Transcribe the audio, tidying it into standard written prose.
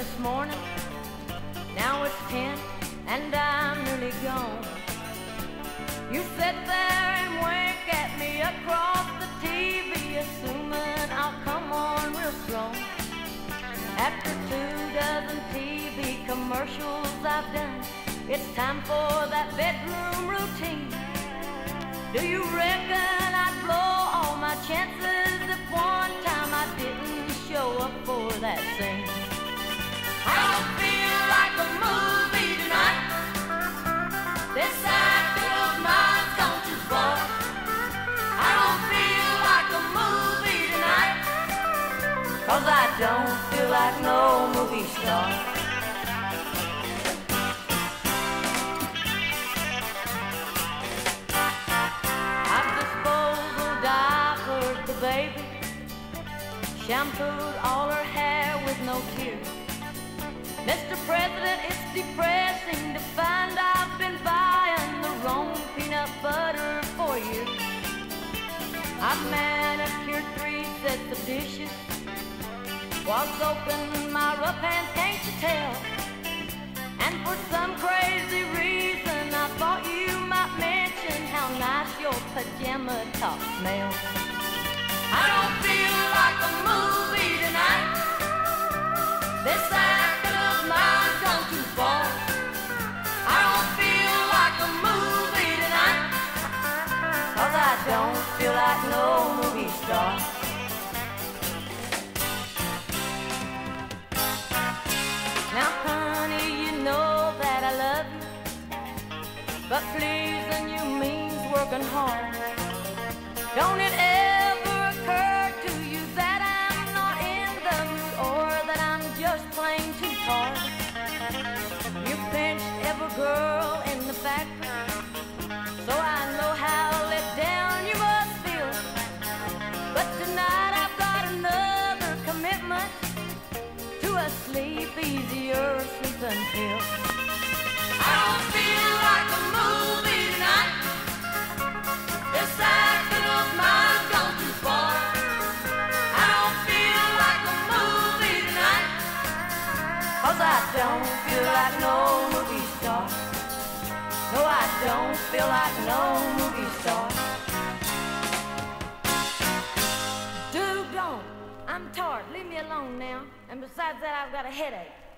this morning. Now it's 10 and I'm nearly gone. You sit there and wink at me across the TV, assuming I'll come on real strong. After 2 dozen TV commercials I've done, it's time for that bedroom routine. Do you reckon I'd blow all my chances if one time I didn't show up for that scene? I don't feel like a movie tonight. This acting of mine's gone too far. I don't feel like a movie tonight, 'cause I don't feel like no movie star. I've disposal diapered the baby, shampooed all her hair with no tears. Mr. President, it's depressing to find I've been buying the wrong peanut butter for you. I've manicured 3 sets of dishes while soaking my rough hands, can't you tell? And for some crazy reason I thought you might mention how nice your pajama top smells. I don't feel like a movie tonight. This acting of mine's gone too far. I don't feel like a movie tonight, 'cause I don't feel like no movie star. Now honey, you know that I love you, but pleasing you means working hard. Don't it ever occur to you that I'm not in the mood, or that I'm just plain too hard? You pinched every girl in the factory, so I know how let down you must feel. But tonight I've got another commitment to a sleep easier sleeping pill. I don't feel like a movie tonight. This acting of mine's gone too far. I don't feel like a movie tonight, 'cause I don't feel like no movie star. No, I don't feel like no movie star. Dude, don't. I'm tired. Leave me alone now. And besides that, I've got a headache.